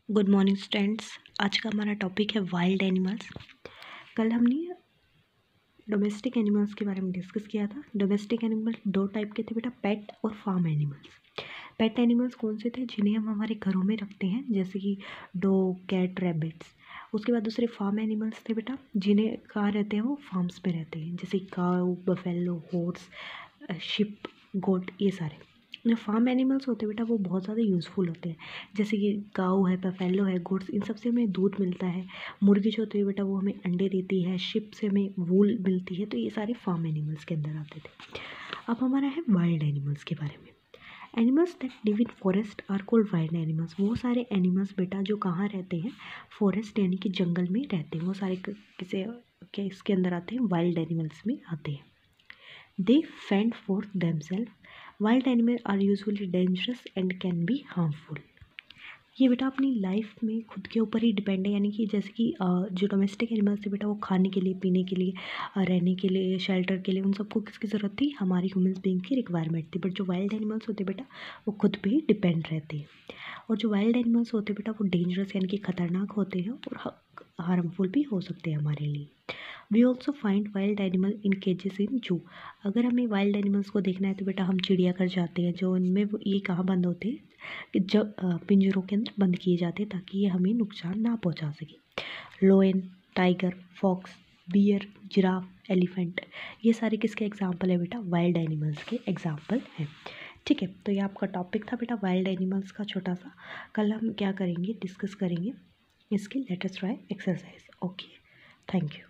Good morning students. आज का हमारा टॉपिक है वाइल्ड एनिमल्स। कल हमने डोमेस्टिक एनिमल्स के बारे में डिस्कस किया था। डोमेस्टिक एनिमल दो टाइप के थे बेटा, पेट और फार्म एनिमल्स। पेट एनिमल्स कौन से थे? जिन्हें हम हमारे घरों में रखते हैं, जैसे कि डॉग, कैट, रैबिट्स। उसके बाद दूसरे फार्म एनिमल्स थे बेटा, जिन्हें कहाँ रहते हैं, वो फार्म्स पे रहते हैं, जैसे cow, buffalo, horse, sheep, goat, ये सारे। जो फार्म एनिमल्स होते हैं बेटा, वो बहुत ज़्यादा यूज़फुल होते हैं, जैसे कि काऊ है, बफेलो है, गोट्स, इन सब से हमें दूध मिलता है। मुर्गी जो होती है बेटा, वो हमें अंडे देती है। शिप से हमें वूल मिलती है। तो ये सारे फार्म एनिमल्स के अंदर आते थे। अब हमारा है वाइल्ड एनिमल्स के बारे में। Animals that live in forest are called wild animals. वो सारे एनिमल्स बेटा जो कहाँ रहते हैं, फॉरेस्ट यानी कि जंगल में रहते हैं, वो सारे किसे क्या इसके अंदर आते हैं, वाइल्ड एनिमल्स में आते हैं। They fend for themselves. Wild animal are usually dangerous and can be harmful. ये बेटा अपनी लाइफ में खुद के ऊपर ही डिपेंड है, यानी कि जैसे कि जो डोमेस्टिक एनिमल्स थे बेटा, वो खाने के लिए, पीने के लिए, रहने के लिए, शेल्टर के लिए, उन सबको किसकी ज़रूरत थी? हमारी ह्यूमंस बीइंग की रिक्वायरमेंट थी। बट जो वाइल्ड एनिमल्स होते बेटा, वो खुद पे ही डिपेंड रहते हैं। और जो वाइल्ड एनिमल्स होते बेटा, वो डेंजरस यानी कि खतरनाक होते हैं और हार्मफुल भी हो सकते हैं हमारे लिए। We also find wild animal in cages in zoo. अगर हमें वाइल्ड एनिमल्स को देखना है तो बेटा हम चिड़ियाघर जाते हैं, जो इनमें ये कहाँ बंद होते हैं, कि जब पिंजरों के अंदर बंद किए जाते हैं, ताकि ये हमें नुकसान ना पहुंचा सके। Lion, tiger, fox, bear, giraffe, elephant, ये सारे किसके एग्जाम्पल है बेटा? वाइल्ड एनिमल्स के एग्जाम्पल हैं। ठीक है, तो ये आपका टॉपिक था बेटा वाइल्ड एनिमल्स का छोटा सा। कल हम क्या करेंगे, डिस्कस करेंगे इसकी let us try exercise. Okay, thank you.